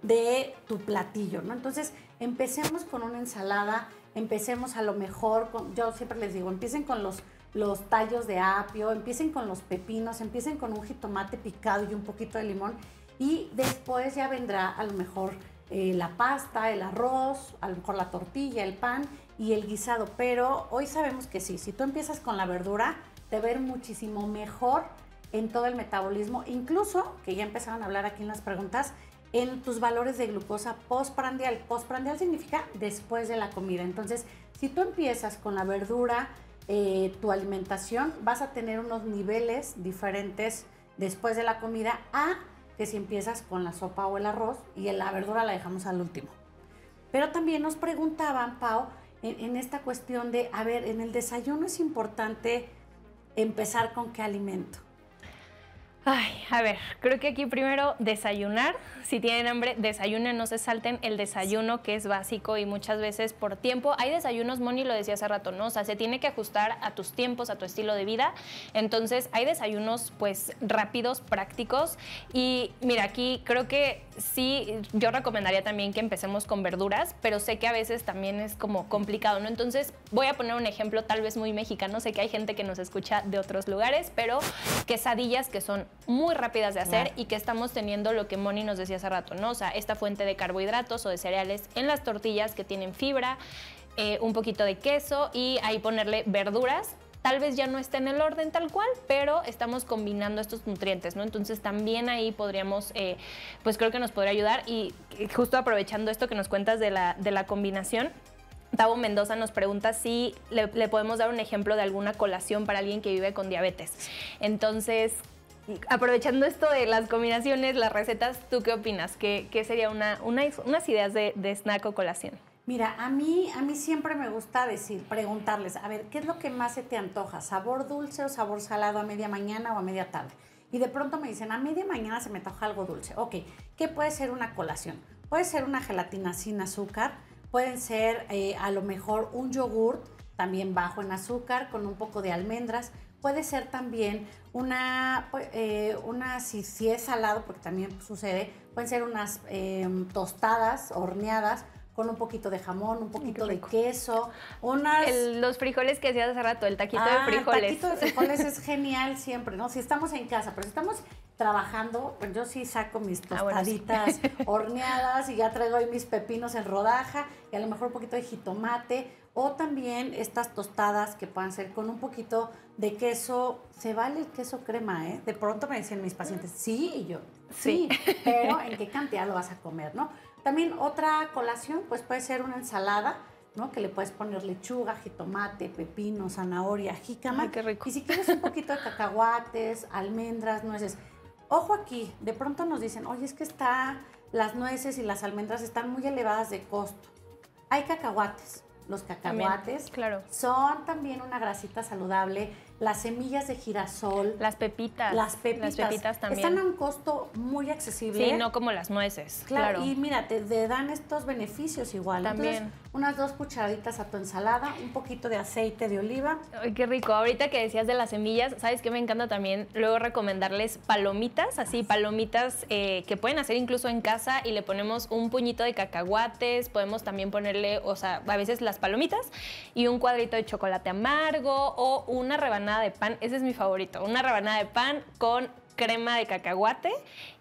de tu platillo, ¿no? Entonces, empecemos con una ensalada, empecemos a lo mejor, yo siempre les digo, empiecen con los tallos de apio, empiecen con los pepinos, empiecen con un jitomate picado y un poquito de limón y después ya vendrá a lo mejor la pasta, el arroz, a lo mejor la tortilla, el pan y el guisado. Pero hoy sabemos que sí, si tú empiezas con la verdura, te va a ir muchísimo mejor en todo el metabolismo, incluso, que ya empezaron a hablar aquí en las preguntas, en tus valores de glucosa postprandial. Postprandial significa después de la comida. Entonces, si tú empiezas con la verdura, tu alimentación, vas a tener unos niveles diferentes después de la comida a que si empiezas con la sopa o el arroz y la verdura la dejamos al último. Pero también nos preguntaban, Pau, en esta cuestión de, a ver, en el desayuno es importante empezar con qué alimento. Ay, a ver, creo que aquí primero desayunar. Si tienen hambre, desayunen, no se salten el desayuno, que es básico y muchas veces por tiempo. Hay desayunos, Moni lo decía hace rato, ¿no? O sea, se tiene que ajustar a tus tiempos, a tu estilo de vida. Entonces, hay desayunos, pues, rápidos, prácticos. Y mira, aquí creo que sí, yo recomendaría también que empecemos con verduras, pero sé que a veces también es como complicado, ¿no? Entonces, voy a poner un ejemplo tal vez muy mexicano. Sé que hay gente que nos escucha de otros lugares, pero quesadillas que son muy rápidas de hacer y que estamos teniendo lo que Moni nos decía hace rato, ¿no? O sea, esta fuente de carbohidratos o de cereales en las tortillas que tienen fibra, un poquito de queso y ahí ponerle verduras. Tal vez ya no esté en el orden tal cual, pero estamos combinando estos nutrientes, ¿no? Entonces también ahí podríamos, pues creo que nos podría ayudar y justo aprovechando esto que nos cuentas de la combinación, Tavo Mendoza nos pregunta si le podemos dar un ejemplo de alguna colación para alguien que vive con diabetes. Entonces, aprovechando esto de las combinaciones, las recetas, ¿tú qué opinas? ¿Qué sería unas ideas de snack o colación? Mira, a mí siempre me gusta preguntarles, a ver, ¿qué es lo que más se te antoja? ¿Sabor dulce o sabor salado a media mañana o a media tarde? Y de pronto me dicen, a media mañana se me antoja algo dulce. Ok, ¿qué puede ser una colación? Puede ser una gelatina sin azúcar, pueden ser a lo mejor un yogurt también bajo en azúcar con un poco de almendras. Puede ser también si es salado, porque también sucede, pueden ser unas tostadas horneadas con un poquito de jamón, un poquito Qué de rico. queso, Los frijoles que hacías hace rato, el taquito de frijoles. El taquito de frijoles es genial siempre, ¿no? Si estamos en casa, pero si estamos trabajando, pues yo sí saco mis tostaditas horneadas y ya traigo ahí mis pepinos en rodaja y a lo mejor un poquito de jitomate o también estas tostadas que puedan ser con un poquito de queso. Se vale el queso crema, ¿eh? De pronto me decían mis pacientes, sí, y yo, sí, pero ¿en qué cantidad lo vas a comer, no? También otra colación, pues puede ser una ensalada, ¿no? Que le puedes poner lechuga, jitomate, pepino, zanahoria, jícama. Ay, qué rico. Y si quieres un poquito de cacahuates, almendras, nueces. Ojo aquí, de pronto nos dicen, oye, es que las nueces y las almendras están muy elevadas de costo. Hay cacahuates. Los cacahuates también, claro, son también una grasita saludable. Las semillas de girasol. Las pepitas. Las pepitas también. Están a un costo muy accesible. Sí, no como las nueces. Claro. Y mira, te dan estos beneficios igual. También. Entonces, unas 2 cucharaditas a tu ensalada, un poquito de aceite de oliva. Ay, qué rico. Ahorita que decías de las semillas, ¿sabes qué me encanta también? Luego recomendarles palomitas, así palomitas que pueden hacer incluso en casa y le ponemos un puñito de cacahuates, podemos también ponerle, o sea, a veces las palomitas y un cuadrito de chocolate amargo o una rebanada de pan. Ese es mi favorito, una rebanada de pan con crema de cacahuate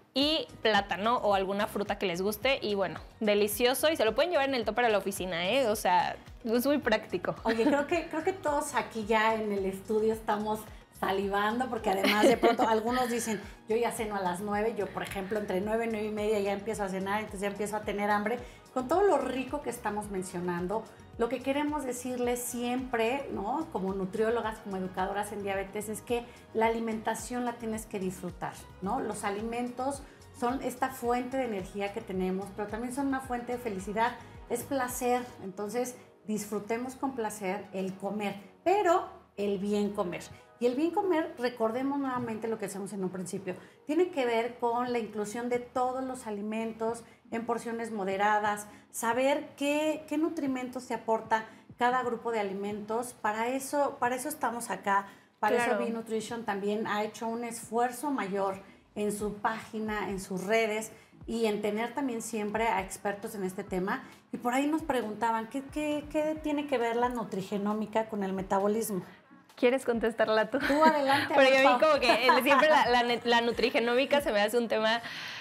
y plátano o alguna fruta que les guste y bueno, delicioso y se lo pueden llevar en el tupper a la oficina, ¿eh? O sea, es muy práctico. Oye, creo que todos aquí ya en el estudio estamos salivando porque además de pronto algunos dicen, yo ya ceno a las 9, yo por ejemplo entre 9 y 9 y media ya empiezo a cenar, entonces ya empiezo a tener hambre. Con todo lo rico que estamos mencionando, lo que queremos decirles siempre, ¿no? Como nutriólogas, como educadoras en diabetes, es que la alimentación la tienes que disfrutar, ¿no? Los alimentos son esta fuente de energía que tenemos, pero también son una fuente de felicidad, es placer, entonces disfrutemos con placer el comer, pero el bien comer. Y el bien comer, recordemos nuevamente lo que decíamos en un principio, tiene que ver con la inclusión de todos los alimentos en porciones moderadas, saber qué nutrimentos te aporta cada grupo de alimentos. Para eso estamos acá, para eso B-Nutrition también ha hecho un esfuerzo mayor en su página, en sus redes y en tener también siempre a expertos en este tema. Y por ahí nos preguntaban, ¿qué tiene que ver la nutrigenómica con el metabolismo? ¿Quieres contestarla tú? Tú adelante. Porque a mí como que siempre la nutrigenómica se me hace un tema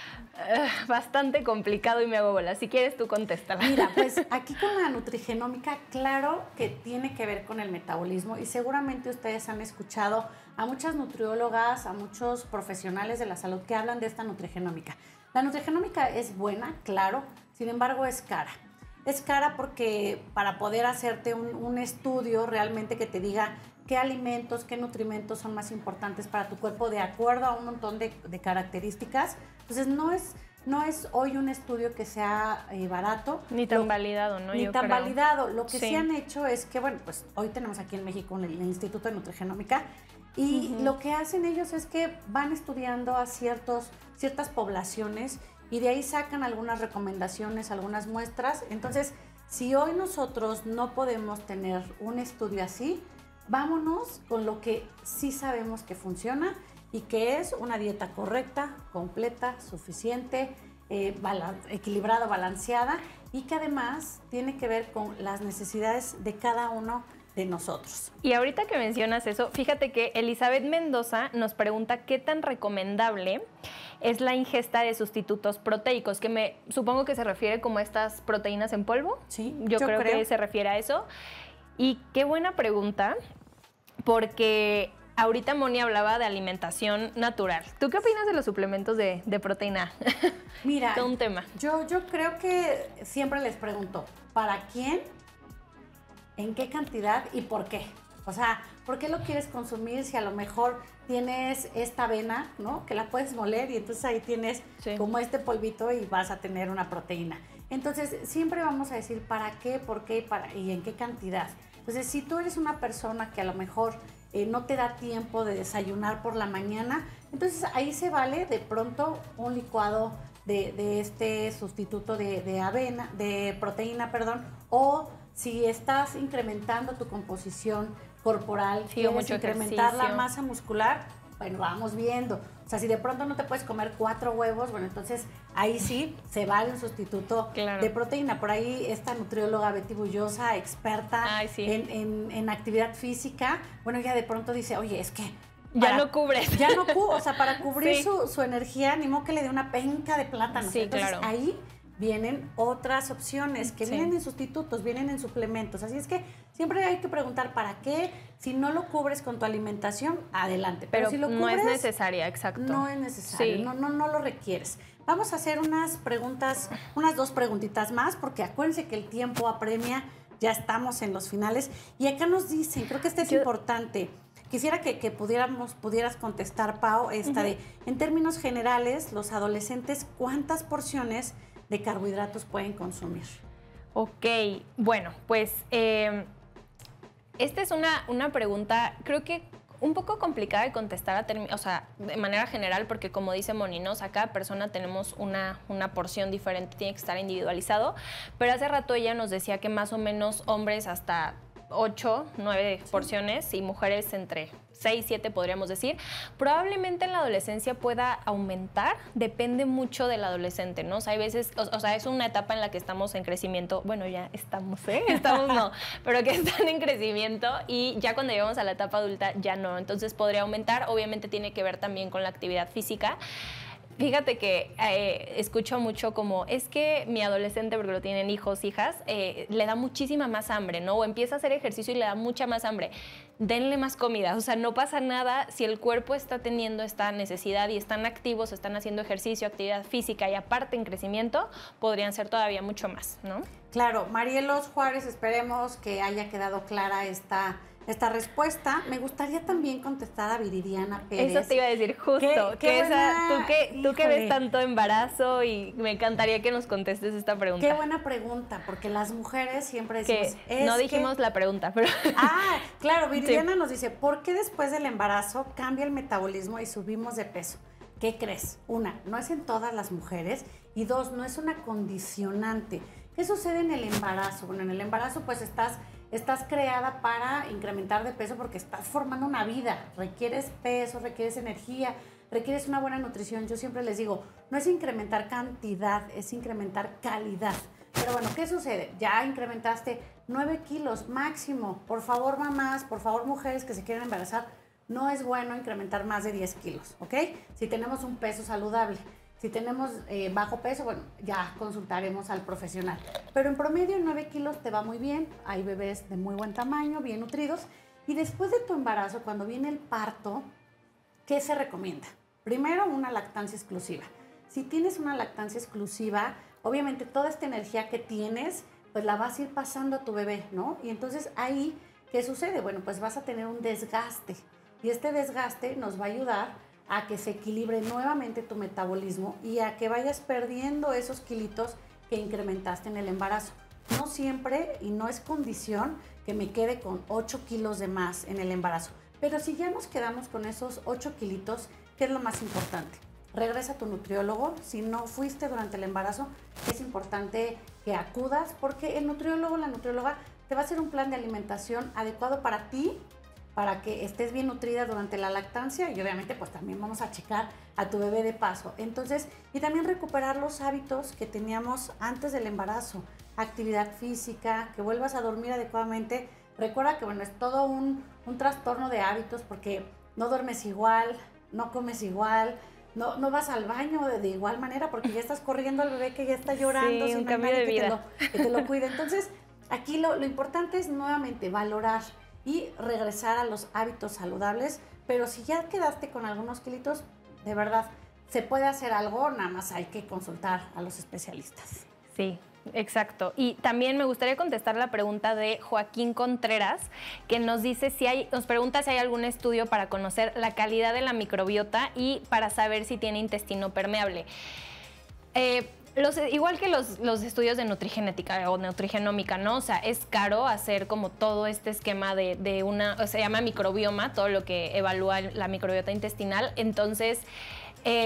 bastante complicado y me hago bola. Si quieres tú contéstala. Mira, pues aquí con la nutrigenómica, claro que tiene que ver con el metabolismo y seguramente ustedes han escuchado a muchas nutriólogas, a muchos profesionales de la salud que hablan de esta nutrigenómica. La nutrigenómica es buena, claro, sin embargo es cara. Es cara porque para poder hacerte un estudio realmente que te diga qué alimentos, qué nutrimentos son más importantes para tu cuerpo de acuerdo a un montón de características. Entonces no es hoy un estudio que sea barato. Ni tan validado, ¿no? Ni tan validado. Lo que sí han hecho es que, bueno, pues hoy tenemos aquí en México el Instituto de Nutrigenómica y lo que hacen ellos es que van estudiando a ciertas poblaciones y de ahí sacan algunas recomendaciones, algunas muestras. Entonces, si hoy nosotros no podemos tener un estudio así, vámonos con lo que sí sabemos que funciona y que es una dieta correcta, completa, suficiente, equilibrada, balanceada y que además tiene que ver con las necesidades de cada uno de nosotros. Y ahorita que mencionas eso, fíjate que Elizabeth Mendoza nos pregunta qué tan recomendable es la ingesta de sustitutos proteicos, que supongo que se refiere como a estas proteínas en polvo. Sí, yo creo que se refiere a eso. Y qué buena pregunta, porque ahorita Moni hablaba de alimentación natural. ¿Tú qué opinas de los suplementos de proteína? Mira, todo un tema. Yo creo que siempre les pregunto, ¿para quién? ¿En qué cantidad y por qué? O sea, ¿por qué lo quieres consumir si a lo mejor tienes esta avena, ¿no? Que la puedes moler y entonces ahí tienes como este polvito y vas a tener una proteína. Entonces, siempre vamos a decir para qué, por qué y en qué cantidad. Entonces, si tú eres una persona que a lo mejor no te da tiempo de desayunar por la mañana, entonces ahí se vale de pronto un licuado de este sustituto de avena, de proteína, perdón, o si estás incrementando tu composición corporal, quieres incrementar la masa muscular, bueno, vamos viendo. O sea, si de pronto no te puedes comer 4 huevos, bueno, entonces ahí sí se vale un sustituto de proteína. Por ahí esta nutrióloga Betty Bullosa, experta en actividad física, bueno, ella de pronto dice, oye, es que ya no cubres. Ya no cubre, o sea, para cubrir su energía, ni modo que le dé una penca de plátano. Sí, entonces, claro. ahí vienen otras opciones que vienen en sustitutos, vienen en suplementos. Así es que siempre hay que preguntar para qué. Si no lo cubres con tu alimentación, adelante. Pero si lo cubres, no es necesaria, exacto. No es necesario, no lo requieres. Vamos a hacer unas preguntas, unas 2 preguntitas más, porque acuérdense que el tiempo apremia, ya estamos en los finales. Y acá nos dicen, creo que este es importante. Quisiera que pudieras contestar, Pau, en términos generales, los adolescentes, ¿cuántas porciones de carbohidratos pueden consumir? Ok, bueno, pues esta es una pregunta, creo que un poco complicada de contestar de manera general, porque como dice Moni, ¿no? O sea, cada persona tenemos una porción diferente, tiene que estar individualizado, pero hace rato ella nos decía que más o menos hombres hasta 8, 9 porciones y mujeres entre 6, 7 podríamos decir. Probablemente en la adolescencia pueda aumentar, depende mucho del adolescente, ¿no? O sea, hay veces, o sea, es una etapa en la que estamos en crecimiento, bueno, ya estamos, estamos no, pero que están en crecimiento y ya cuando llegamos a la etapa adulta ya no, entonces podría aumentar, obviamente tiene que ver también con la actividad física. Fíjate que escucho mucho como, es que mi adolescente, porque lo tienen hijos, hijas, le da muchísima más hambre, ¿no? O empieza a hacer ejercicio y le da mucha más hambre. Denle más comida, o sea, no pasa nada si el cuerpo está teniendo esta necesidad y están activos, están haciendo ejercicio, actividad física y aparte en crecimiento, podrían ser todavía mucho más, ¿no? Claro, Marielos Juárez, esperemos que haya quedado clara esta respuesta. Me gustaría también contestar a Viridiana Pérez. Eso te iba a decir justo. Tú que ves tanto embarazo y me encantaría que nos contestes esta pregunta. Qué buena pregunta, porque las mujeres siempre decimos... No dijimos la pregunta, pero... Ah, claro, Viridiana nos dice, ¿por qué después del embarazo cambia el metabolismo y subimos de peso? ¿Qué crees? 1, no es en todas las mujeres y 2, no es una condicionante. ¿Qué sucede en el embarazo? Bueno, en el embarazo pues estás creada para incrementar de peso porque estás formando una vida, requieres peso, requieres energía, requieres una buena nutrición. Yo siempre les digo, no es incrementar cantidad, es incrementar calidad. Pero bueno, ¿qué sucede? Ya incrementaste 9 kilos máximo. Por favor, mamás, por favor, mujeres que se quieren embarazar, no es bueno incrementar más de 10 kilos, ¿ok? Si tenemos un peso saludable. Si tenemos bajo peso, bueno, ya consultaremos al profesional. Pero en promedio 9 kilos te va muy bien. Hay bebés de muy buen tamaño, bien nutridos. Y después de tu embarazo, cuando viene el parto, ¿qué se recomienda? Primero, una lactancia exclusiva. Si tienes una lactancia exclusiva, obviamente toda esta energía que tienes, pues la vas a ir pasando a tu bebé, ¿no? Y entonces ahí, ¿qué sucede? Bueno, pues vas a tener un desgaste. Y este desgaste nos va a ayudar a que se equilibre nuevamente tu metabolismo y a que vayas perdiendo esos kilitos que incrementaste en el embarazo. No siempre y no es condición que me quede con 8 kilos de más en el embarazo, pero si ya nos quedamos con esos 8 kilitos, ¿qué es lo más importante? Regresa a tu nutriólogo. Si no fuiste durante el embarazo, es importante que acudas porque el nutriólogo, la nutrióloga te va a hacer un plan de alimentación adecuado para ti, para que estés bien nutrida durante la lactancia y obviamente pues también vamos a checar a tu bebé de paso. Entonces, y también recuperar los hábitos que teníamos antes del embarazo, actividad física, que vuelvas a dormir adecuadamente. Recuerda que bueno, es todo un trastorno de hábitos porque no duermes igual, no comes igual, no vas al baño de igual manera porque ya estás corriendo al bebé que ya está llorando, sin cambio de vida. Que te lo cuide. Entonces, aquí lo importante es nuevamente valorar y regresar a los hábitos saludables, pero si ya quedaste con algunos kilitos, de verdad, se puede hacer algo, nada más hay que consultar a los especialistas. Sí, exacto. Y también me gustaría contestar la pregunta de Joaquín Contreras, que nos dice nos pregunta si hay algún estudio para conocer la calidad de la microbiota y para saber si tiene intestino permeable. Igual que los estudios de nutrigenética o nutrigenómica, ¿no? O sea, es caro hacer como todo este esquema se llama microbioma, todo lo que evalúa la microbiota intestinal. Entonces,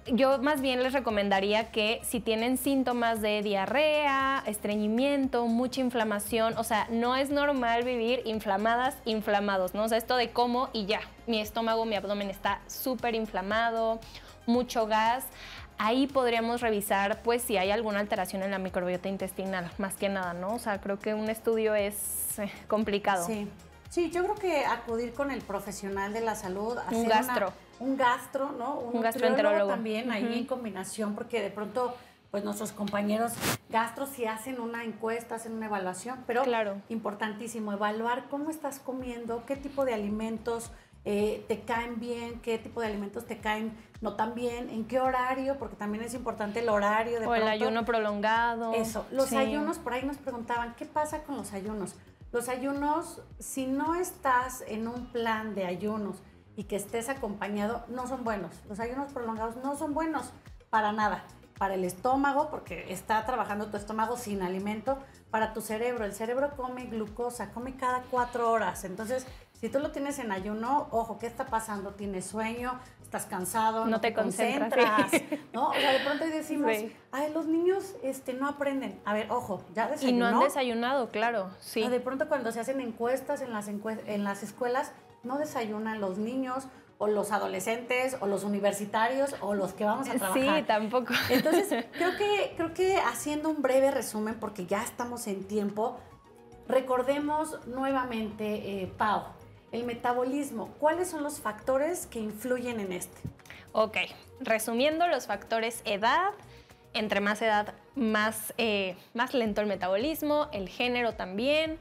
yo más bien les recomendaría que si tienen síntomas de diarrea, estreñimiento, mucha inflamación, o sea, no es normal vivir inflamados, ¿no? O sea, esto de como y ya, mi estómago, mi abdomen está súper inflamado, mucho gas. Ahí podríamos revisar, pues, si hay alguna alteración en la microbiota intestinal, más que nada, ¿no? O sea, creo que un estudio es complicado. Sí. Sí, yo creo que acudir con el profesional de la salud, hacer Un gastro. ¿no? Un gastroenterólogo también ahí en combinación, porque de pronto, pues nuestros compañeros gastros sí hacen una encuesta, hacen una evaluación, pero importantísimo, evaluar cómo estás comiendo, qué tipo de alimentos te caen bien, qué tipo de alimentos te caen no tan bien, en qué horario, porque también es importante el horario. O el ayuno prolongado. Eso, los ayunos, por ahí nos preguntaban, ¿qué pasa con los ayunos? Los ayunos, si no estás en un plan de ayunos y que estés acompañado, no son buenos. Los ayunos prolongados no son buenos para nada. Para el estómago, porque está trabajando tu estómago sin alimento. Para tu cerebro, el cerebro come glucosa, come cada 4 horas. Entonces, si tú lo tienes en ayuno, ojo, ¿qué está pasando? ¿Tienes sueño? ¿Estás cansado? No te concentras. ¿No? O sea, de pronto decimos, ay, los niños no aprenden. A ver, ojo, ya desayunó. Y no han desayunado, claro, sí. O de pronto cuando se hacen encuestas en las escuelas, no desayunan los niños o los adolescentes o los universitarios o los que vamos a trabajar. Sí, tampoco. Entonces, creo que haciendo un breve resumen, porque ya estamos en tiempo, recordemos nuevamente, Pau, el metabolismo. ¿Cuáles son los factores que influyen en este? Ok, resumiendo los factores: edad, entre más edad, más lento el metabolismo, el género también,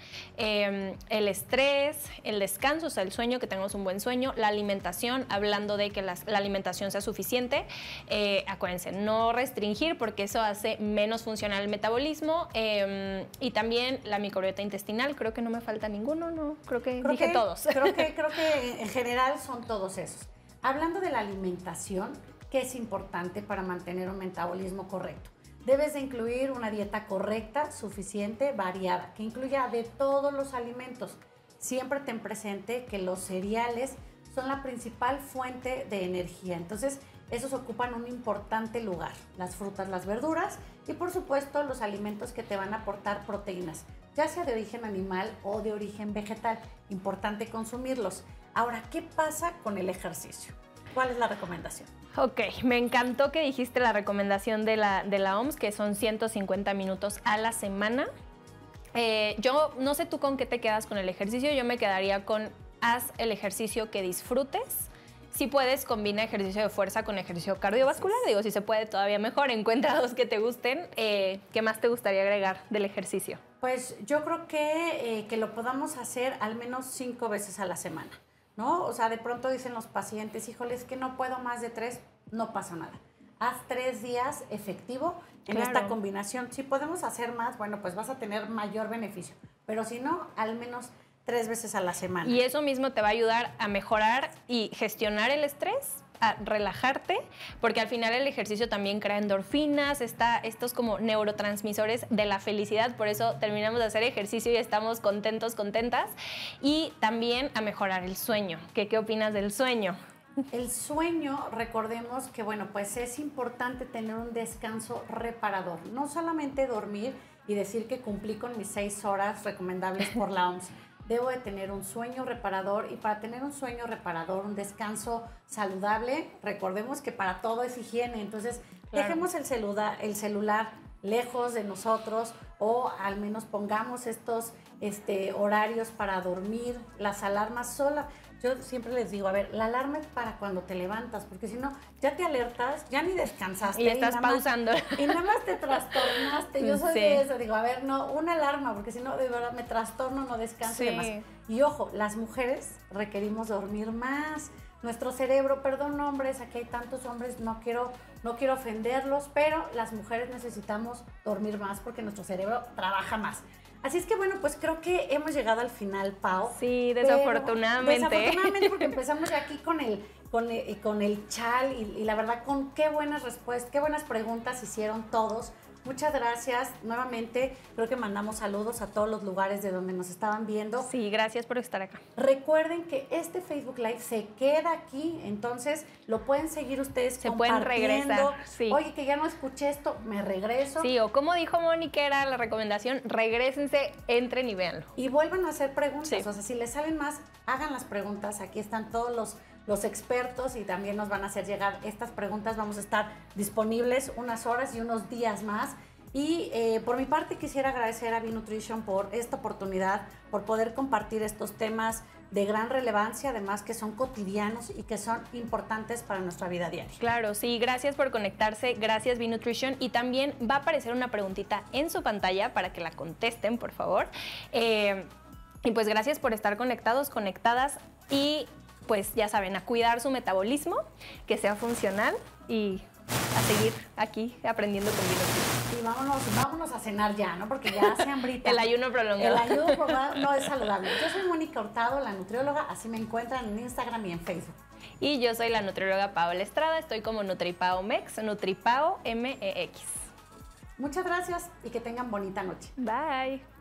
el estrés, el descanso, o sea, el sueño, que tengamos un buen sueño, la alimentación, hablando de que la alimentación sea suficiente. Acuérdense, no restringir porque eso hace menos funcional el metabolismo, y también la microbiota intestinal. Creo que no me falta ninguno, ¿no? Creo que dije todos. Creo que en general son todos esos. Hablando de la alimentación, que es importante para mantener un metabolismo correcto. Debes de incluir una dieta correcta, suficiente, variada, que incluya de todos los alimentos. Siempre ten presente que los cereales son la principal fuente de energía. Entonces, esos ocupan un importante lugar. Las frutas, las verduras y, por supuesto, los alimentos que te van a aportar proteínas, ya sea de origen animal o de origen vegetal. Importante consumirlos. Ahora, ¿qué pasa con el ejercicio? ¿Cuál es la recomendación? Ok, me encantó que dijiste la recomendación de la OMS, que son 150 minutos a la semana. Yo no sé tú con qué te quedas con el ejercicio. Yo me quedaría con haz el ejercicio que disfrutes. Si puedes, combina ejercicio de fuerza con ejercicio cardiovascular. Digo, si se puede, todavía mejor. Encuentra dos que te gusten. ¿Qué más te gustaría agregar del ejercicio? Pues yo creo que lo podamos hacer al menos 5 veces a la semana, ¿no? O sea, de pronto dicen los pacientes, híjole, es que no puedo más de 3, no pasa nada. Haz 3 días efectivo en esta combinación. Si podemos hacer más, bueno, pues vas a tener mayor beneficio. Pero si no, al menos 3 veces a la semana. Y eso mismo te va a ayudar a mejorar y gestionar el estrés, a relajarte, porque al final el ejercicio también crea endorfinas, estos como neurotransmisores de la felicidad. Por eso terminamos de hacer ejercicio y estamos contentos, contentas. Y también a mejorar el sueño. ¿Qué opinas del sueño? El sueño, recordemos que, bueno, pues es importante tener un descanso reparador. No solamente dormir y decir que cumplí con mis 6 horas recomendables por la OMS. Debo de tener un sueño reparador, y para tener un sueño reparador, un descanso saludable, recordemos que para todo es higiene. Entonces, dejemos el celular lejos de nosotros, o al menos pongamos estos horarios para dormir, las alarmas solas. Yo siempre les digo, a ver, la alarma es para cuando te levantas, porque si no, ya te alertas, ya ni descansaste. Y estás pausando. Y nada más te trastornaste. Yo soy de eso, digo, a ver, no, una alarma, porque si no, de verdad, me trastorno, no descanso y demás. Y ojo, las mujeres requerimos dormir más. Nuestro cerebro, perdón hombres, aquí hay tantos hombres, no quiero ofenderlos, pero las mujeres necesitamos dormir más porque nuestro cerebro trabaja más. Así es que, bueno, pues creo que hemos llegado al final, Pau. Sí, desafortunadamente. Desafortunadamente, porque empezamos ya aquí con el chal y la verdad, con qué buenas respuestas, qué buenas preguntas hicieron todos. Muchas gracias. Nuevamente, creo que mandamos saludos a todos los lugares de donde nos estaban viendo. Sí, gracias por estar acá. Recuerden que este Facebook Live se queda aquí, entonces lo pueden seguir ustedes se pueden regresar. Sí. Oye, que ya no escuché esto, me regreso. Sí, o como dijo Mónica, era la recomendación, regrésense, entren y véanlo. Y vuelvan a hacer preguntas, Sí. o sea, si les salen más, hagan las preguntas. Aquí están todos los expertos y también nos van a hacer llegar estas preguntas. Vamos a estar disponibles unas horas y unos días más. Y por mi parte quisiera agradecer a B-Nutrition por esta oportunidad, por poder compartir estos temas de gran relevancia, además que son cotidianos y que son importantes para nuestra vida diaria. Claro, sí, gracias por conectarse, gracias B-Nutrition, y también va a aparecer una preguntita en su pantalla para que la contesten, por favor. Y pues gracias por estar conectados, conectadas, y pues ya saben, a cuidar su metabolismo, que sea funcional, y a seguir aquí aprendiendo con B-Nutrition. Y vámonos a cenar ya, ¿no? Porque ya hace hambrita. El ayuno prolongado. El ayuno prolongado no es saludable. Yo soy Mónica Hurtado, la nutrióloga, así me encuentran en Instagram y en Facebook. Y yo soy la nutrióloga Paola Estrada, estoy como NutriPaoMex, NutriPaoMex. Muchas gracias y que tengan bonita noche. Bye.